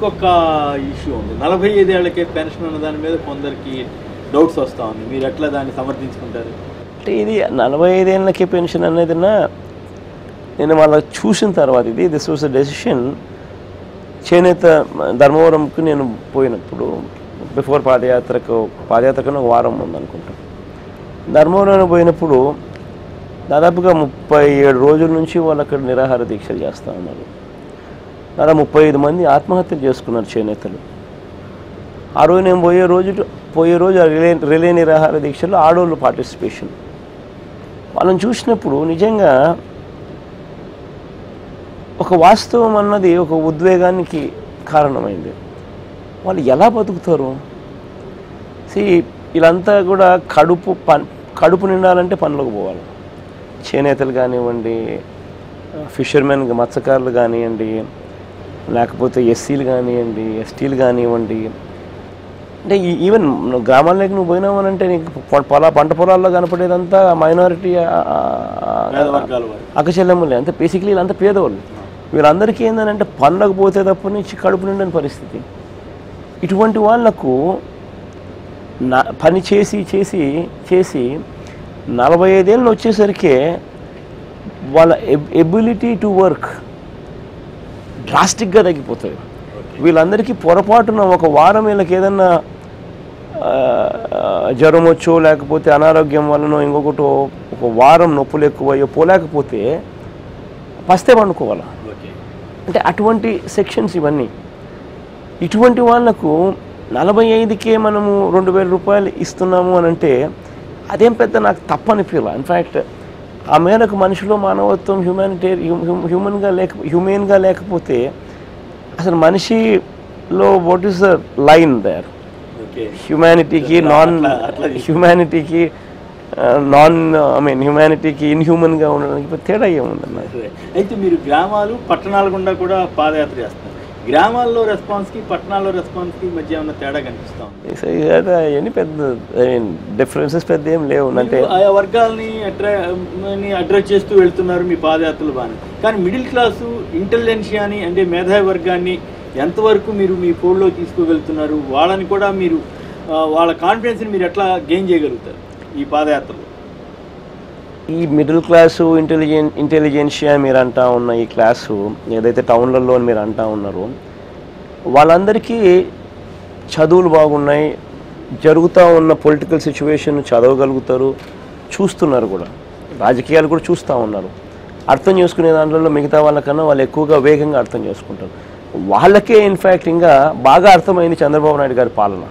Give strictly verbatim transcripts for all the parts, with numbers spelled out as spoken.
ఇంకొక ఇష్యూ ఉంది, నలభై ఐదేళ్లకే పెన్షన్ అన్న దాని మీద కొందరికి డౌట్స్ వస్తూ ఉంది. మీరు ఎట్లా దాన్ని సమర్థించుకుంటారు? అంటే ఇది నలభై ఐదేళ్ళకే పెన్షన్ అనేది నేను వాళ్ళ చూసిన తర్వాత ఇది దిస్ వాజ్ అ డెసిషన్. చేనేత ధర్మవరంకి నేను పోయినప్పుడు బిఫోర్ పాదయాత్రకు పాదయాత్రకు ఒక వారం ఉంది అనుకుంటా. ధర్మవరం పోయినప్పుడు దాదాపుగా ముప్పై ఏడు రోజుల నుంచి వాళ్ళు అక్కడ నిరాహార దీక్షలు చేస్తూ ఉన్నారు. దాదాపు ముప్పై ఐదు మంది ఆత్మహత్యలు చేసుకున్నారు చేనేతలు. ఆ రోజు నేను పోయే రోజు పోయే రోజు రిలే రిలే నిరాహార దీక్షలో ఆడవాళ్ళు పార్టిసిపేషన్. వాళ్ళని చూసినప్పుడు నిజంగా ఒక వాస్తవం అన్నది ఒక ఉద్వేగానికి కారణమైంది. వాళ్ళు ఎలా బతుకుతారు? సి వీళ్ళంతా కూడా కడుపు పన్ కడుపు నిండాలంటే పనులకు పోవాలి. చేనేతలు కానివ్వండి, ఫిషర్మెన్ మత్స్యకారులు కానివ్వండి, లేకపోతే ఎస్సీలు కానివ్వండి, ఎస్టీలు కానివ్వండి, అంటే ఈవెన్ గ్రామాల్లోకి నువ్వు పోయినావు అని అంటే నీకు పొలా పంట పొలాల్లో కనపడేదంతా మైనారిటీ అక్కచెల్లెమ్మలే. అంతే బేసిక్లీ వీళ్ళంతా పేదవాళ్ళు. వీళ్ళందరికీ ఏంటంటే పనులకు పోతే తప్ప నుంచి కడుపు నిండని పరిస్థితి. ఇటువంటి వాళ్లకు నా పని చేసి చేసి చేసి నలభై ఐదేళ్ళు వచ్చేసరికి వాళ్ళ ఎబిలిటీ టు వర్క్ డ్రాస్టిక్గా తగ్గిపోతుంది. వీళ్ళందరికీ పొరపాటున ఒక వారం వీళ్ళకి ఏదన్నా జ్వరం వచ్చో లేకపోతే అనారోగ్యం వలనో ఇంకొకటి ఒక వారం నొప్పులు ఎక్కువయ్యో పోలేకపోతే పస్తే పండుకోవాలి. అంటే అటువంటి సెక్షన్స్ ఇవన్నీ. ఇటువంటి వాళ్లకు నలభై ఐదుకే మనము రెండు వేల రూపాయలు ఇస్తున్నాము అని అంటే అదేం పెద్ద నాకు తప్పని ఫీల్. ఇన్ఫ్యాక్ట్ ఆ మేరకు మనిషిలో మానవత్వం హ్యూమానిటీ హ్యూమన్గా లేక హ్యూమెన్గా లేకపోతే అసలు మనిషిలో what is the line there? హ్యూమానిటీకి నాన్ హ్యూమానిటీకి నాన్ ఐ మీన్ హ్యూమానిటీకి ఇన్హ్యూమన్గా ఉండడానికి తేడా ఏముందన్న. అయితే మీరు గ్రామాలు పట్టణాల గుండా కూడా పాదయాత్ర చేస్తారు. గ్రామాల్లో రెస్పాన్స్కి పట్టణాల్లో రెస్పాన్స్కి మధ్య ఏమన్నా తేడా కనిపిస్తూ ఉంది? అవన్నీ పెద్ద డిఫరెన్సెస్ పెద్ద ఏం లేవు. అంటే ఆయా వర్గాలని అట్రా అడ్రస్ చేస్తూ వెళ్తున్నారు మీ పాదయాత్రలు బాగా. కానీ మిడిల్ క్లాసు ఇంటెలిజెన్షియాని అంటే మేధావి వర్గాన్ని ఎంతవరకు మీరు మీ ఫోన్లో తీసుకువెళ్తున్నారు? వాళ్ళని కూడా మీరు వాళ్ళ కాన్ఫిడెన్స్ని మీరు ఎట్లా గెయిన్ చేయగలుగుతారు ఈ పాదయాత్రలో? ఈ మిడిల్ క్లాసు ఇంటెలిజెన్ ఇంటెలిజెన్షియా మీరు అంటా ఉన్న ఈ క్లాసు ఏదైతే టౌన్లలో మీరు అంటా ఉన్నారో వాళ్ళందరికీ చదువులు బాగున్నాయి, జరుగుతూ ఉన్న పొలిటికల్ సిచ్యువేషన్ చదవగలుగుతారు, చూస్తున్నారు కూడా, రాజకీయాలు కూడా చూస్తూ ఉన్నారు. అర్థం చేసుకునే దాంట్లో మిగతా వాళ్ళకన్నా వాళ్ళు ఎక్కువగా వేగంగా అర్థం చేసుకుంటారు. వాళ్ళకే ఇన్ఫ్యాక్ట్ ఇంకా బాగా అర్థమైంది చంద్రబాబు నాయుడు గారి పాలన.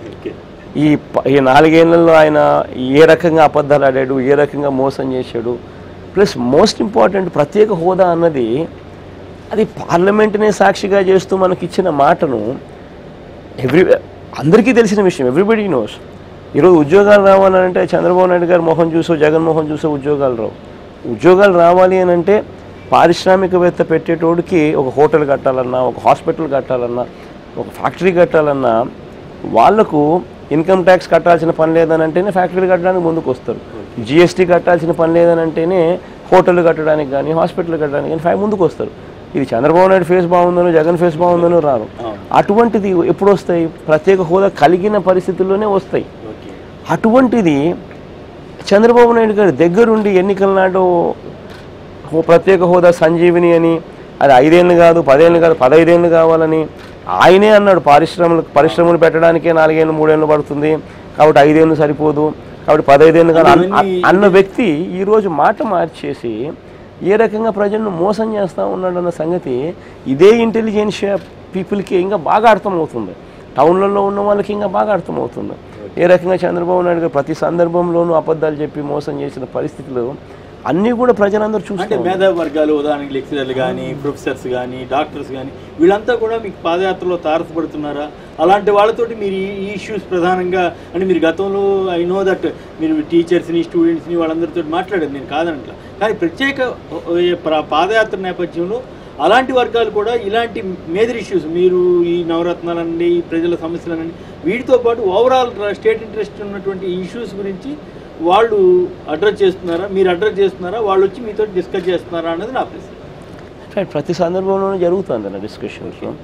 ఈ ఈ నాలుగేళ్లలో ఆయన ఏ రకంగా అబద్ధాలు ఆడాడు, ఏ రకంగా మోసం చేశాడు. ప్లస్ మోస్ట్ ఇంపార్టెంట్ ప్రత్యేక హోదా అన్నది అది పార్లమెంట్నే సాక్షిగా చేస్తూ మనకి ఇచ్చిన మాటను ఎవ్రీ అందరికీ తెలిసిన విషయం, ఎవ్రీబడి నోస్. ఈరోజు ఉద్యోగాలు రావాలంటే చంద్రబాబు నాయుడు గారు మొహం చూసో జగన్మోహన్ చూసో ఉద్యోగాలు రావు. ఉద్యోగాలు రావాలి అని అంటే పారిశ్రామికవేత్త పెట్టేటోడికి ఒక హోటల్ కట్టాలన్నా, ఒక హాస్పిటల్ కట్టాలన్నా, ఒక ఫ్యాక్టరీ కట్టాలన్నా వాళ్లకు ఇన్కమ్ ట్యాక్స్ కట్టాల్సిన పని లేదని అంటేనే ఫ్యాక్టరీ కట్టడానికి ముందుకు వస్తారు. జిఎస్టీ కట్టాల్సిన పని లేదని అంటేనే హోటల్ కట్టడానికి కానీ హాస్పిటల్ కట్టడానికి కానీ ముందుకు వస్తారు. ఇది చంద్రబాబు నాయుడు ఫేస్ బాగుందనో జగన్ ఫేస్ బాగుందనో రారు. అటువంటిది ఎప్పుడు వస్తాయి? ప్రత్యేక హోదా కలిగిన పరిస్థితుల్లోనే వస్తాయి. అటువంటిది చంద్రబాబు నాయుడు గారి దగ్గరుండి ఎన్నికల నాడు ప్రత్యేక హోదా సంజీవిని అని, అది ఐదేళ్ళు కాదు పదేళ్ళు కాదు పదహైదేళ్ళు కావాలని ఆయనే అన్నాడు. పారిశ్రమలు పరిశ్రమలు పెట్టడానికే నాలుగేళ్ళు మూడేళ్ళు పడుతుంది కాబట్టి ఐదేళ్ళు సరిపోదు కాబట్టి పదహైదేళ్ళు కాదు అన్న వ్యక్తి ఈరోజు మాట మార్చేసి ఏ రకంగా ప్రజలను మోసం చేస్తూ ఉన్నాడన్న సంగతి ఇదే ఇంటెలిజెన్షియా పీపుల్కి ఇంకా బాగా అర్థమవుతుంది. టౌన్లలో ఉన్న వాళ్ళకి ఇంకా బాగా అర్థమవుతుంది ఏ రకంగా చంద్రబాబు నాయుడు గారు ప్రతి సందర్భంలోనూ అబద్ధాలు చెప్పి మోసం చేసిన పరిస్థితులు అన్నీ కూడా ప్రజలందరూ చూస్తే మేధావి వర్గాలు ఉదాహరణకి లెక్చరర్లు కానీ ప్రొఫెసర్స్ కానీ డాక్టర్స్ కానీ వీళ్ళంతా కూడా మీకు పాదయాత్రలో తారసపడుతున్నారా? అలాంటి వాళ్ళతోటి మీరు ఈ ఇష్యూస్ ప్రధానంగా అంటే మీరు గతంలో ఐ నో దట్ మీరు టీచర్స్ని స్టూడెంట్స్ని వాళ్ళందరితో మాట్లాడారు, నేను కాదనట్లా. కానీ ప్రత్యేక పాదయాత్ర నేపథ్యంలో అలాంటి వర్గాలు కూడా ఇలాంటి మేజర్ ఇష్యూస్ మీరు ఈ నవరత్నాలన్నీ ప్రజల సమస్యలన్నీ వీటితో పాటు ఓవరాల్ స్టేట్ ఇంట్రెస్ట్ ఉన్నటువంటి ఇష్యూస్ గురించి వాళ్ళు అడ్రస్ చేస్తున్నారా, మీరు అడ్రస్ చేస్తున్నారా, వాళ్ళు వచ్చి మీతో డిస్కస్ చేస్తున్నారా అన్నది నా ప్రశ్న. ప్రతి సందర్భంలోనూ జరుగుతుంది అన్న డిస్కషన్స్.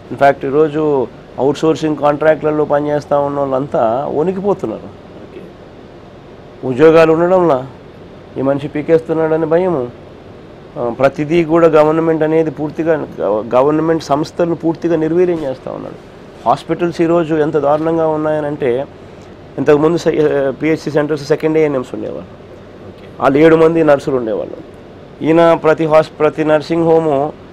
ఇన్ఫ్యాక్ట్ ఈరోజు అవుట్ సోర్సింగ్ కాంట్రాక్ట్లలో పనిచేస్తూ ఉన్న వాళ్ళంతా వణికిపోతున్నారు. ఉద్యోగాలు ఉండడంలా ఈ మనిషి పీకేస్తున్నాడని భయము. ప్రతిదీ కూడా గవర్నమెంట్ అనేది పూర్తిగా గవర్నమెంట్ సంస్థలను పూర్తిగా నిర్వీర్యం చేస్తూ ఉన్నాడు. హాస్పిటల్స్ ఈరోజు ఎంత దారుణంగా ఉన్నాయనంటే, ఇంతకుముందు పిహెచ్సి సెంటర్స్ సెకండ్ ఏఎన్ఎంస్ ఉండేవాళ్ళు, వాళ్ళు ఏడు మంది నర్సులు ఉండేవాళ్ళు. ఈయన ప్రతి హాస్ ప్రతి నర్సింగ్ హోము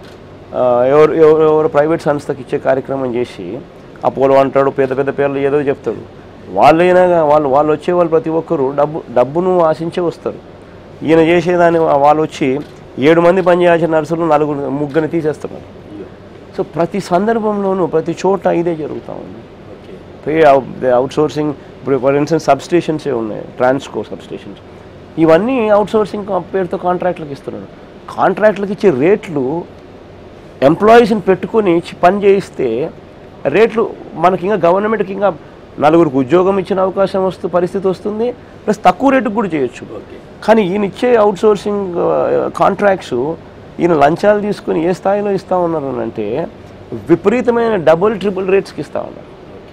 ఎవరు ఎవరు ఎవరు ప్రైవేట్ సంస్థకి ఇచ్చే కార్యక్రమం చేసి అపోలో అంటాడు, పెద్ద పెద్ద పేర్లు ఏదో చెప్తాడు. వాళ్ళైనా వాళ్ళు వాళ్ళు వచ్చేవాళ్ళు ప్రతి ఒక్కరు డబ్బు డబ్బును ఆశించే వస్తారు. ఈయన చేసేదాన్ని వాళ్ళు వచ్చి ఏడు మంది పనిచేయాల్సిన నర్సులు నలుగురు ముగ్గురిని తీసేస్తున్నారు. సో ప్రతి సందర్భంలోనూ ప్రతి చోట ఇదే జరుగుతూ ఉంది. పే అవుట్ సోర్సింగ్, ఇప్పుడు ఫర్ ఇన్స్టెన్స్ సబ్ స్టేషన్సే ఉన్నాయి, ట్రాన్స్కో సబ్ స్టేషన్స్, ఇవన్నీ అవుట్ సోర్సింగ్ పేరుతో కాంట్రాక్ట్లకు ఇస్తున్నారు. కాంట్రాక్ట్లకు ఇచ్చే రేట్లు ఎంప్లాయీస్ని పెట్టుకొని పని చేయిస్తే రేట్లు మనకి ఇంకా గవర్నమెంట్కి ఇంకా నలుగురికి ఉద్యోగం ఇచ్చిన అవకాశం వస్తూ పరిస్థితి వస్తుంది, ప్లస్ తక్కువ రేటుకు కూడా చేయొచ్చు. కానీ ఈయన ఇచ్చే అవుట్ సోర్సింగ్ కాంట్రాక్ట్స్ ఈయన లంచాలు తీసుకొని ఏ స్థాయిలో ఇస్తూ ఉన్నారు అంటే విపరీతమైన డబుల్ ట్రిపుల్ రేట్స్కి ఇస్తూ ఉన్నారు.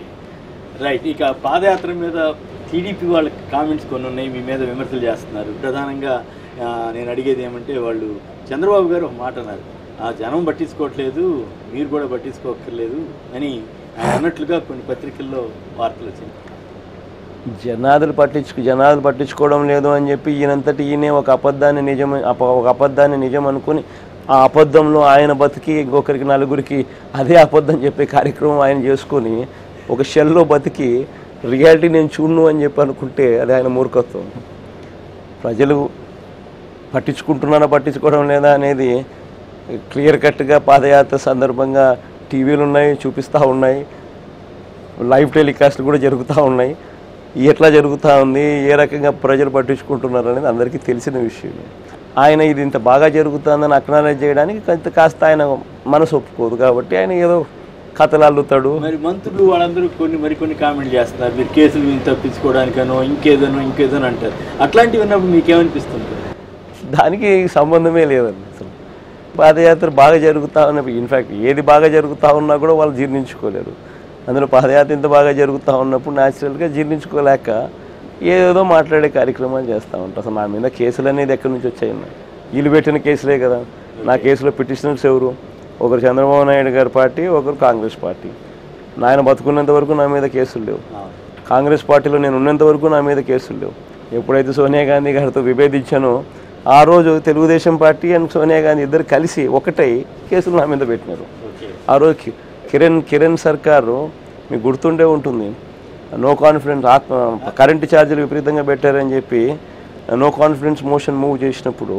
రైట్. ఇక పాదయాత్ర మీద టీడీపీ వాళ్ళ కామెంట్స్ కొన్ని ఉన్నాయి, మీ మీద విమర్శలు చేస్తున్నారు. ప్రధానంగా నేను అడిగేది ఏమంటే, వాళ్ళు చంద్రబాబు గారు ఒక మాట అన్నారు, ఆ జనం పట్టించుకోవట్లేదు, మీరు కూడా పట్టించుకోక్కర్లేదు అని ఆయన అన్నట్లుగా కొన్ని పత్రికల్లో వార్తలు వచ్చింది. జనాదులు పట్టించుకు జనాదులు పట్టించుకోవడం లేదు అని చెప్పి ఈయనంతటి ఈయనే ఒక అబద్ధాన్ని నిజం ఒక అబద్ధాన్ని నిజం అనుకుని ఆ అబద్ధంలో ఆయన బతికి ఇంకొకరికి నలుగురికి అదే అబద్ధం చెప్పే కార్యక్రమం ఆయన చేసుకొని ఒక షెల్లో బతికి రియాలిటీ నేను చూడను అని చెప్పి అనుకుంటే అది ఆయన మూర్ఖత్వం. ప్రజలు పట్టించుకుంటున్నారా పట్టించుకోవడం లేదా అనేది క్లియర్ కట్గా పాదయాత్ర సందర్భంగా టీవీలు ఉన్నాయి, చూపిస్తూ ఉన్నాయి, లైవ్ టెలికాస్ట్లు కూడా జరుగుతూ ఉన్నాయి. ఎట్లా జరుగుతూ ఉంది, ఏ రకంగా ప్రజలు పట్టించుకుంటున్నారు అనేది అందరికీ తెలిసిన విషయం. ఆయన ఇది ఇంత బాగా జరుగుతుందని అక్నాలెడ్జ్ చేయడానికి కాస్త ఆయన మనసు ఒప్పుకోదు కాబట్టి ఆయన ఏదో కథలు అల్లుతాడు. మరి మంత్రులు వాళ్ళందరూ కొన్ని మరికొన్ని కామెంట్లు చేస్తున్నారు, మీరు కేసులు మీరు తప్పించుకోవడానికనో ఇంకేదనో ఇంకేదనో అంటారు. అట్లాంటివి ఉన్నప్పుడు మీకేమనిపిస్తుంది? దానికి సంబంధమే లేదండి. అసలు పాదయాత్ర బాగా జరుగుతూ ఉన్నప్పుడు ఇన్ఫ్యాక్ట్ ఏది బాగా జరుగుతూ ఉన్నా కూడా వాళ్ళు జీర్ణించుకోలేరు. అందులో పాదయాత్ర ఇంత బాగా జరుగుతూ ఉన్నప్పుడు న్యాచురల్గా జీర్ణించుకోలేక ఏదేదో మాట్లాడే కార్యక్రమాలు చేస్తూ ఉంటారు. అసలు నా మీద కేసులు అనేది ఎక్కడి నుంచి వచ్చాయి? వీళ్ళు పెట్టిన కేసులే కదా. నా కేసులో పిటిషనర్స్ ఎవరు? ఒకరు చంద్రబాబు నాయుడు గారి పార్టీ, ఒకరు కాంగ్రెస్ పార్టీ. నాయన బతుకున్నంత వరకు నా మీద కేసులు లేవు. కాంగ్రెస్ పార్టీలో నేను ఉన్నంత వరకు నా మీద కేసులు లేవు. ఎప్పుడైతే సోనియా గాంధీ గారితో విభేదించానో ఆ రోజు తెలుగుదేశం పార్టీ అండ్ సోనియా గాంధీ ఇద్దరు కలిసి ఒకటై కేసులు నా మీద పెట్టినారు. ఆ రోజు కిరణ్ కిరణ్ సర్కారు మీకు గుర్తుండే ఉంటుంది, నో కాన్ఫిడెన్స్ ఆత్మ కరెంటు ఛార్జీలు విపరీతంగా పెట్టారని చెప్పి నో కాన్ఫిడెన్స్ మోషన్ మూవ్ చేసినప్పుడు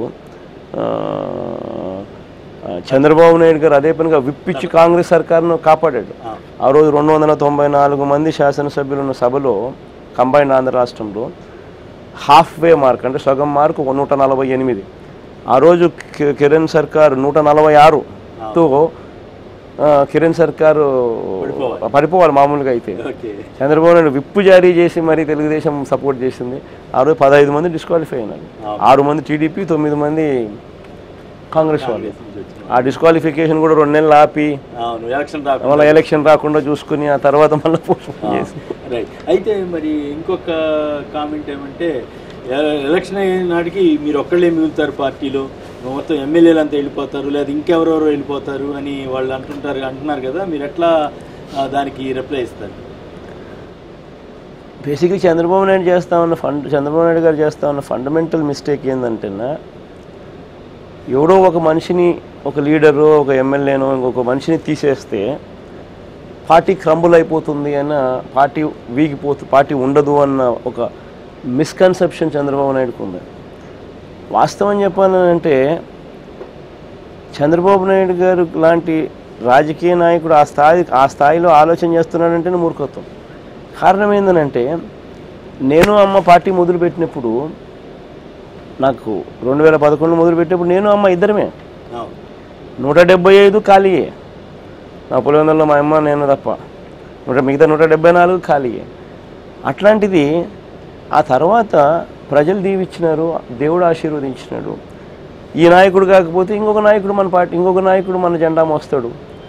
చంద్రబాబు నాయుడు గారు అదే పనిగా విప్పిచ్చి కాంగ్రెస్ సర్కారును కాపాడాడు. ఆ రోజు రెండు వందల తొంభై నాలుగు మంది శాసనసభ్యులు ఉన్న సభలో కంబైన్డ్ ఆంధ్ర రాష్ట్రంలో హాఫ్ వే మార్క్ అంటే సగం మార్కు నూట నలభై ఎనిమిది ఆ రోజు కిరణ్ సర్కారు నూట నలభై ఆరుతో కిరణ్ సర్కారు పడిపోవాలి మామూలుగా. అయితే చంద్రబాబు నాయుడు విప్పు జారీ చేసి మరి తెలుగుదేశం సపోర్ట్ చేసింది. ఆ రోజు పదహైదు మంది డిస్క్వాలిఫై అయినారు, ఆరు మంది టీడీపీ, తొమ్మిది మంది కాంగ్రెస్ వాళ్ళు. ఆ డిస్క్వాలిఫికేషన్ కూడా రెండు నెలలు ఆపి మళ్ళీ ఎలక్షన్ రాకుండా చూసుకుని ఆ తర్వాత మళ్ళీ పోస్ట్పోన్ చేసి. రైట్. అయితే మరి ఇంకొక కామెంట్ ఏమంటే, ఎలక్షన్ అయిన నాటికి మీరు ఒక్కళ్ళే మిగులుతారు పార్టీలో, మొత్తం ఎమ్మెల్యేలు అంతా వెళ్ళిపోతారు లేదా ఇంకెవరెవరో వెళ్ళిపోతారు అని వాళ్ళు అంటుంటారు అంటున్నారు కదా, మీరు ఎట్లా దానికి రిప్లై ఇస్తారు? బేసిక్గా చంద్రబాబు నాయుడు చేస్తా ఉన్న ఫండ్ చంద్రబాబు నాయుడు గారు చేస్తా ఉన్న ఫండమెంటల్ మిస్టేక్ ఏంటంటేనా, ఎవడో ఒక మనిషిని, ఒక లీడరు, ఒక ఎమ్మెల్యేనో ఇంకొక మనిషిని తీసేస్తే పార్టీ క్రంబుల్ అయిపోతుంది అన్న, పార్టీ వీగిపోతు పార్టీ ఉండదు అన్న ఒక మిస్కన్సెప్షన్ చంద్రబాబు నాయుడుకు ఉంది. వాస్తవం చెప్పాలంటే చంద్రబాబు నాయుడు గారు లాంటి రాజకీయ నాయకుడు ఆ స్థాయి ఆ స్థాయిలో ఆలోచన చేస్తున్నాడంటేనే మూర్ఖత్వం. కారణం ఏంటంటే, నేను అమ్మ పార్టీ మొదలుపెట్టినప్పుడు, నాకు రెండు వేల పదకొండు మొదలుపెట్టినప్పుడు నేను అమ్మ ఇద్దరమే, నూట డెబ్బై ఐదు ఖాళీయే. నా పులివెందులలో మా అమ్మ నేను తప్ప నూట మిగతా నూట డెబ్బై నాలుగు ఖాళీయే. అట్లాంటిది ఆ తర్వాత ప్రజలు దీవిచ్చినారు, దేవుడు ఆశీర్వదించినాడు. ఈ నాయకుడు కాకపోతే ఇంకొక నాయకుడు మన పార్టీ ఇంకొక నాయకుడు మన జెండా మోస్తాడు.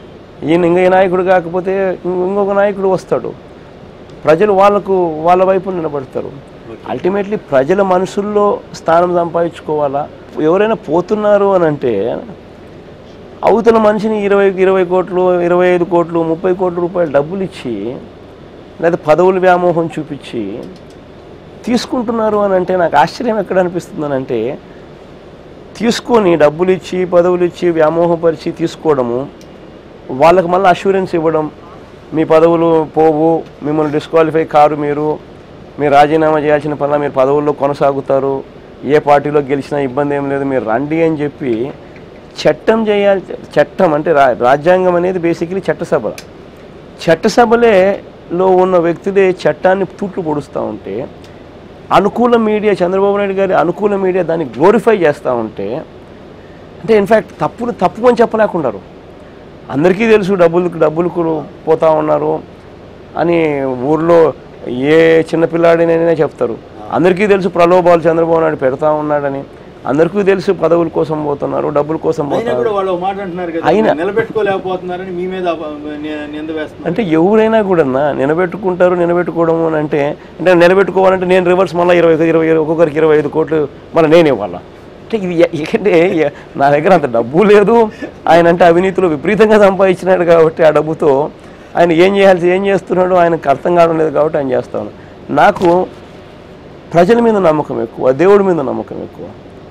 ఈయన ఇంక నాయకుడు కాకపోతే ఇంకొక నాయకుడు వస్తాడు, ప్రజలు వాళ్ళకు వాళ్ళ వైపు నిలబడతారు. అల్టిమేట్లీ ప్రజల మనసుల్లో స్థానం సంపాదించుకోవాలా. ఎవరైనా పోతున్నారు అని అంటే అవతల మనిషిని ఇరవై ఇరవై కోట్లు ఇరవై ఐదు కోట్లు ముప్పై కోట్ల రూపాయలు డబ్బులు ఇచ్చి లేదా పదవుల వ్యామోహం చూపించి తీసుకుంటున్నారు అని అంటే నాకు ఆశ్చర్యం ఎక్కడ అనిపిస్తుంది అని అంటే, తీసుకొని డబ్బులు ఇచ్చి పదవులు ఇచ్చి వ్యామోహపరిచి తీసుకోవడము, వాళ్ళకి మళ్ళీ అష్యూరెన్స్ ఇవ్వడం, మీ పదవులు పోవు, మిమ్మల్ని డిస్క్వాలిఫై కారు, మీరు మీరు రాజీనామా చేయాల్సిన పనుల మీరు పదవుల్లో కొనసాగుతారు, ఏ పార్టీలో గెలిచినా ఇబ్బంది ఏం లేదు, మీరు రండి అని చెప్పి చట్టం చేయాలి. చట్టం అంటే రా రాజ్యాంగం అనేది బేసికలీ చట్టసభ. చట్టసభలేలో ఉన్న వ్యక్తులే చట్టాన్ని తూట్లు పొడుస్తూ ఉంటే, అనుకూల మీడియా, చంద్రబాబు నాయుడు గారి అనుకూల మీడియా దాన్ని గ్లోరిఫై చేస్తూ ఉంటే, అంటే ఇన్ఫ్యాక్ట్ తప్పులు తప్పు అని చెప్పలేకున్నారు. అందరికీ తెలుసు డబ్బులకు డబ్బులకు పోతూ ఉన్నారు అని ఊర్లో ఏ చిన్నపిల్లాడినైనా చెప్తారు. అందరికీ తెలుసు ప్రలోభాలు చంద్రబాబు నాయుడు పెడతా ఉన్నాడని, అందరికీ తెలుసు పదవుల కోసం పోతున్నారు, డబ్బుల కోసం పోతున్నారు. అంటే ఎవరైనా కూడా నిలబెట్టుకుంటారు. నిలబెట్టుకోవడం అని అంటే అంటే నిలబెట్టుకోవాలంటే నేను రివర్స్ మళ్ళీ ఇరవై ఇరవై ఒక్కొక్కరికి ఇరవై ఐదు కోట్లు మళ్ళీ నేను ఇవ్వాలా అంటే ఇది ఎందుకంటే నా దగ్గర అంత డబ్బు లేదు. ఆయన అంటే అవినీతిలో విపరీతంగా సంపాదించినాడు కాబట్టి ఆ డబ్బుతో ఆయన ఏం చేయాల్సి ఏం చేస్తున్నాడో ఆయనకు అర్థం కావడం లేదు కాబట్టి ఆయన చేస్తాను. నాకు ప్రజల మీద నమ్మకం ఎక్కువ, దేవుడి మీద నమ్మకం ఎక్కువ.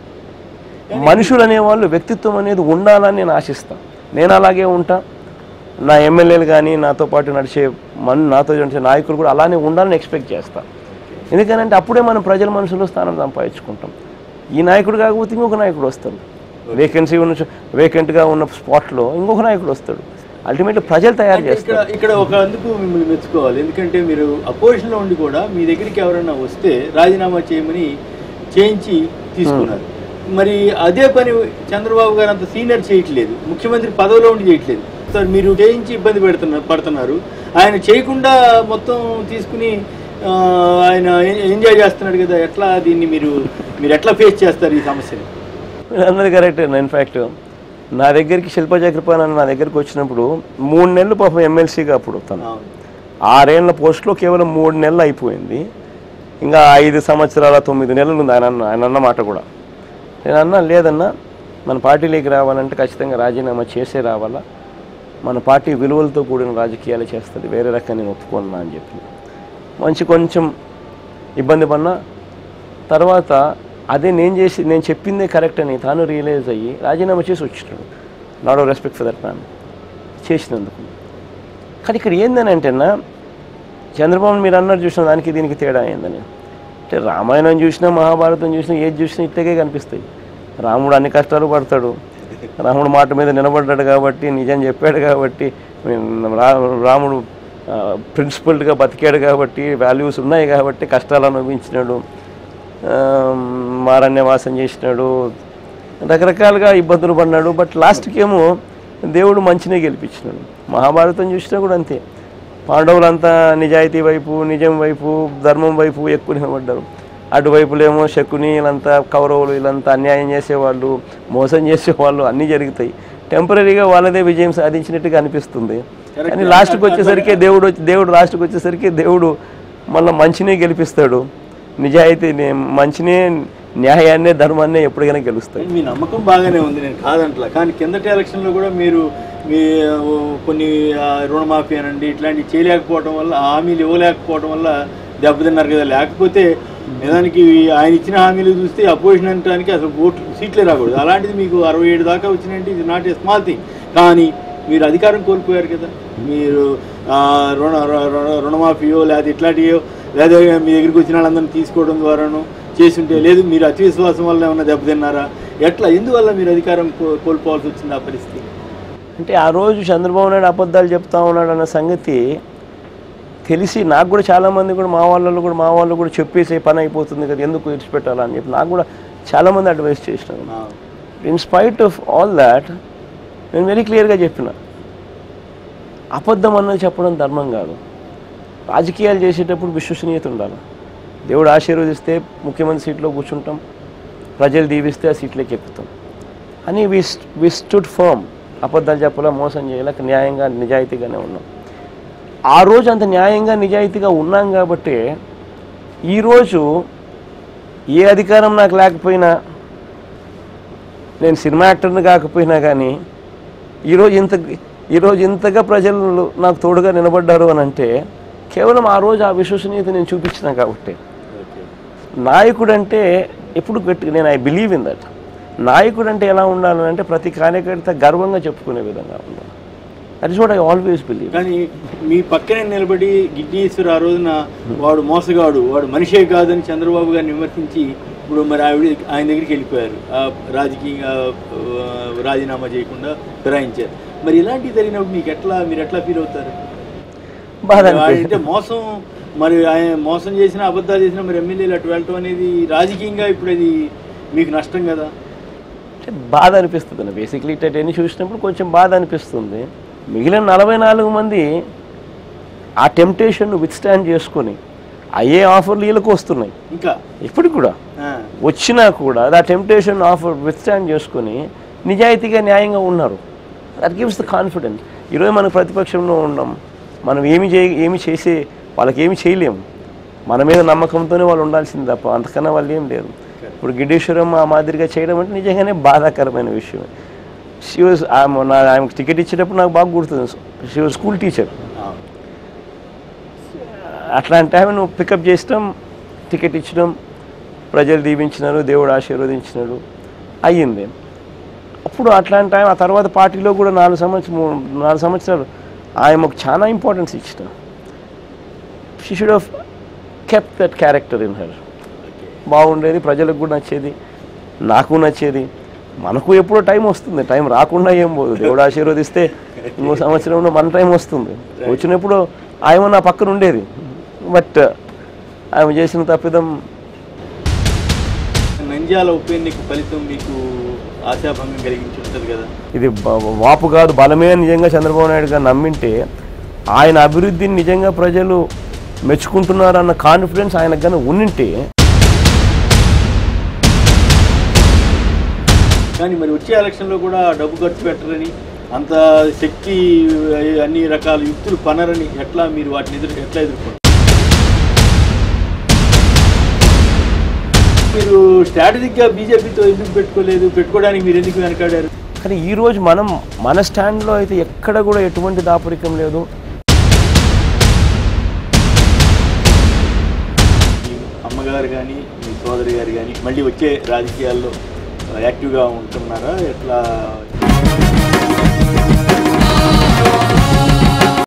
మనుషులు అనేవాళ్ళు వ్యక్తిత్వం అనేది ఉండాలని నేను ఆశిస్తాను. నేను అలాగే ఉంటా. నా ఎమ్మెల్యేలు కానీ నాతో పాటు నడిచే మన నాతో నడిచే నాయకులు కూడా అలానే ఉండాలని ఎక్స్పెక్ట్ చేస్తాను. ఎందుకనంటే అప్పుడే మనం ప్రజల మనసులో స్థానం సంపాదించుకుంటాం. ఈ నాయకుడు కాకపోతే ఇంకొక నాయకుడు వస్తాడు, వేకెన్సీ ఉన్న వేకెంట్గా ఉన్న స్పాట్లో ఇంకొక నాయకుడు వస్తాడు. అల్టిమేట్లీ ప్రజలు తయారు చేస్తారు. ఇక్కడ ఒక అందుకు మిమ్మల్ని మెచ్చుకోవాలి. ఎందుకంటే మీరు అపోజిషన్లో ఉండి కూడా మీ దగ్గరికి ఎవరైనా వస్తే రాజీనామా చేయమని చేయించి తీసుకున్నారు. మరి అదే పని చంద్రబాబు గారు అంత సీనియర్ చేయట్లేదు, ముఖ్యమంత్రి పదవిలో ఉండి చేయట్లేదు. సార్ మీరు చేయించి ఇబ్బంది పెడుతున్నారు పడుతున్నారు ఆయన చేయకుండా మొత్తం తీసుకుని ఆయన ఎంజాయ్ చేస్తున్నాడు కదా. ఎట్లా దీన్ని మీరు మీరు ఎట్లా ఫేస్ చేస్తారు ఈ సమస్యని? అన్నది కరెక్ట్. ఇన్ఫ్యాక్ట్ నా దగ్గరికి శిల్ప చక్రపాణి నా దగ్గరికి వచ్చినప్పుడు మూడు నెలలు పాపం ఎమ్మెల్సీగా అప్పుడు తను ఆరేళ్ల పోస్టులో కేవలం మూడు నెలలు అయిపోయింది. ఇంకా ఐదు సంవత్సరాల తొమ్మిది నెలలు ఉంది ఆయన అన్న ఆయన అన్న మాట కూడా. నేను అన్నా లేదన్నా, మన పార్టీలోకి రావాలంటే ఖచ్చితంగా రాజీనామా చేసే రావాలా, మన పార్టీ విలువలతో కూడిన రాజకీయాలు చేస్తుంది, వేరే రకంగా నేను ఒప్పుకోను అని చెప్పి మంచి కొంచెం ఇబ్బంది పడినా తర్వాత అదే నేను చేసి నేను చెప్పిందే కరెక్ట్ అని తాను రియలైజ్ అయ్యి రాజీనామా చేసి వచ్చినాడు. Not of respect for that man చేసినందుకు. కానీ ఇక్కడ ఏందని అంటేనా చంద్రబాబు మీరు అన్నారు చూసిన దానికి దీనికి తేడా అయిందని అంటే రామాయణం చూసినా మహాభారతం చూసినా ఏది చూసినా ఇట్లాగే కనిపిస్తాయి. రాముడు అన్ని కష్టాలు పడతాడు, రాముడు మాట మీద నిలబడ్డాడు కాబట్టి నిజం చెప్పాడు కాబట్టి రా రాముడు ప్రిన్సిపల్డ్గా బతికాడు కాబట్టి వాల్యూస్ ఉన్నాయి కాబట్టి కష్టాలు అనుభవించినాడు, మారణ్యవాసం చేసినాడు, రకరకాలుగా ఇబ్బందులు పడినాడు. బట్ లాస్ట్కి ఏమో దేవుడు మంచినే గెలిపించినాడు. మహాభారతం చూసినా కూడా అంతే, పాండవులంతా నిజాయితీ వైపు నిజం వైపు ధర్మం వైపు ఎక్కువ నిలబడ్డారు. అటువైపులేమో శకుని వీళ్ళంతా కౌరవులు వీళ్ళంతా అన్యాయం చేసేవాళ్ళు, మోసం చేసేవాళ్ళు, అన్నీ జరుగుతాయి. టెంపరీగా వాళ్ళదే విజయం సాధించినట్టుగా అనిపిస్తుంది. కానీ లాస్ట్కి వచ్చేసరికి దేవుడు దేవుడు లాస్ట్కి వచ్చేసరికి దేవుడు మళ్ళీ మంచినే గెలిపిస్తాడు. నిజాయితీ మంచినే న్యాయాన్నే ధర్మాన్నే ఎప్పటికైనా గెలుస్తాయి. మీ నమ్మకం బాగానే ఉంది, నేను కాదంటలా. కానీ కిందటి ఎలక్షన్లో కూడా మీరు మీ కొన్ని రుణమాఫీ అనండి ఇట్లాంటివి చేయలేకపోవడం వల్ల, హామీలు ఇవ్వలేకపోవడం వల్ల దెబ్బతిన్నారు కదా. లేకపోతే నిజానికి ఆయన ఇచ్చిన హామీలు చూస్తే అపోజిషన్ అనడానికి అసలు ఓట్లు సీట్లే రాకూడదు. అలాంటిది మీకు అరవై ఏడు దాకా వచ్చినంటే ఇది నాట్ ఏ స్మాల్ థింగ్. కానీ మీరు అధికారం కోల్పోయారు కదా. మీరు రుణ రుణమాఫీయో లేదా ఇట్లాంటివో లేదా మీ దగ్గరికి వచ్చిన వాళ్ళందరినీ తీసుకోవడం ద్వారాను చేస్తుంటే, లేదు మీరు అతి విశ్వాసం వల్ల ఏమన్నా దెబ్బతిన్నారా, ఎట్లా ఎందువల్ల మీరు అధికారం కోల్పోవాల్సి వచ్చింది ఆ పరిస్థితి? అంటే ఆ రోజు చంద్రబాబు నాయుడు అబద్ధాలు చెప్తా ఉన్నాడు అన్న సంగతి తెలిసి నాకు కూడా చాలామంది కూడా మా వాళ్ళు కూడా మా వాళ్ళు కూడా చెప్పేసే పని అయిపోతుంది కదా, ఎందుకు విడిచిపెట్టాలని చెప్పి నాకు కూడా చాలామంది అడ్వైస్ చేసినాను. In spite of all that నేను వెరీ క్లియర్గా చెప్పిన, అబద్ధం అన్నది చెప్పడం ధర్మం కాదు. రాజకీయాలు చేసేటప్పుడు విశ్వసనీయత ఉండాలి. దేవుడు ఆశీర్వదిస్తే ముఖ్యమంత్రి సీట్లో కూర్చుంటాం, ప్రజలు దీవిస్తే ఆ సీట్లోకి ఎక్కుతాం అని వి వి స్టూడ్ ఫర్మ్. అబద్ధాలు చెప్పలే, మోసం చేయలేక న్యాయంగా నిజాయితీగానే ఉన్నాం. ఆ రోజు అంత న్యాయంగా నిజాయితీగా ఉన్నాం కాబట్టి ఈరోజు ఏ అధికారం నాకు లేకపోయినా, నేను సినిమా యాక్టర్ని కాకపోయినా కానీ ఈరోజు ఇంత ఈరోజు ఇంతగా ప్రజలు నాకు తోడుగా నిలబడ్డారు అని అంటే కేవలం ఆ రోజు ఆ విశ్వసనీయత నేను చూపించిన కాబట్టి. నాయకుడు అంటే ఎప్పుడు గట్టిగా నేను ఐ బిలీవ్ ఇన్ దట్. నాయకుడు అంటే ఎలా ఉండాలని అంటే ప్రతి కార్యకర్త గర్వంగా చెప్పుకునే విధంగా ఉండాలి. That is what I always believe. కానీ మీ పక్కనే నిలబడి గిడ్డీశ్వర్ ఆ రోజున వాడు మోసగాడు, వాడు మనిషే కాదని చంద్రబాబు గారిని విమర్శించి ఇప్పుడు మరి ఆవిడ ఆయన దగ్గరికి వెళ్ళిపోయారు, రాజకీయంగా రాజీనామా చేయకుండా ఫిరాయించారు. మరి ఇలాంటివి జరిగినప్పుడు మీకు ఎట్లా మీరు ఎట్లా ఫీల్ అవుతారు? బాధ అంటే మోసం, మరి ఆయన మోసం చేసినా అబద్ధాలు చేసినా మరి ఎమ్మెల్యేలు అటు వెళ్ళటం అనేది రాజకీయంగా ఇప్పుడు అది మీకు నష్టం కదా? అంటే బాధ అనిపిస్తుంది. బేసిక్లీ ఇటన్నీ చూసినప్పుడు కొంచెం బాధ అనిపిస్తుంది. మిగిలిన నలభై నాలుగు మంది ఆ టెంప్టేషన్ను విత్స్టాండ్ చేసుకొని అయ్యే ఆఫర్లు వీళ్ళకు వస్తున్నాయి ఇంకా ఇప్పటికి కూడా వచ్చినా కూడా ఆ టెంప్టేషన్ ఆఫర్ విత్స్టాండ్ చేసుకొని నిజాయితీగా న్యాయంగా ఉన్నారు. That gives the confidence. ఈరోజు మనం ప్రతిపక్షంలో ఉన్నాం, మనం ఏమి చే ఏమి చేసే వాళ్ళకి ఏమి చేయలేము. మన మీద నమ్మకంతోనే వాళ్ళు ఉండాల్సింది తప్ప అంతకన్నా వాళ్ళు ఏం లేదు. ఇప్పుడు గిడ్డేశ్వరం ఆ మాదిరిగా చేయడం అంటే నిజంగానే బాధాకరమైన విషయం. షీ వాజ్ నా ఆమెకు టికెట్ ఇచ్చేటప్పుడు నాకు బాగా గుర్తుంది. She was school teacher. అట్లాంటి ఆమె నువ్వు పికప్ చేసడం, టికెట్ ఇచ్చడం, ప్రజలు దీవించినారు, దేవుడు ఆశీర్వదించినాడు, అయ్యింది. అప్పుడు అట్లాంటి ఆమె ఆ తర్వాత పార్టీలో కూడా నాలుగు సంవత్సరం నాలుగు సంవత్సరాలు ఆయనకు చాలా ఇంపార్టెన్స్ ఇచ్చిన. She should have kept that character in her. బాగుండేది, ప్రజలకు కూడా నచ్చేది, నాకు నచ్చేది. మనకు ఎప్పుడో టైం వస్తుంది, టైం రాకుండా ఏం పోదు. దేవుడు ఆశీర్వదిస్తే ఇంకో సంవత్సరంలో మన టైం వస్తుంది. వచ్చినప్పుడు ఆయన నా పక్కన ఉండేది. బట్ ఆమె చేసిన తప్పిదం. నంద్యాల ఉప ఎన్నిక ఫలితం మీకు ఆశాభంగం కలిగించి ఉంటుంది కదా? ఇది వాపు కాదు, బలమే నిజంగా చంద్రబాబు నాయుడు గారు నమ్మింటే ఆయన అభివృద్ధిని నిజంగా ప్రజలు మెచ్చుకుంటున్నారన్న కాన్ఫిడెన్స్ ఆయనకు కానీ ఉండింటే. కానీ మరి వచ్చే ఎలక్షన్లో కూడా డబ్బు ఖర్చు పెట్టరని, అంత శక్తి, అన్ని రకాల యుక్తులు పనరని ఎట్లా మీరు వాటిని ఎదురు ఎట్లా ఎదుర్కొంటారు? మీరు స్ట్రాటజిక్గా బీజేపీతో ఎందుకు పెట్టుకోలేదు? పెట్టుకోవడానికి మీరు ఎందుకు వెనకాడారు? కానీ ఈరోజు మనం మన స్టాండ్లో అయితే ఎక్కడ కూడా ఎటువంటి దాపరికం లేదు. మీ అమ్మగారు కానీ మీ సోదరి గారు కానీ మళ్ళీ వచ్చే రాజకీయాల్లో యాక్టివ్గా ఉంటున్నారా? ఎట్లా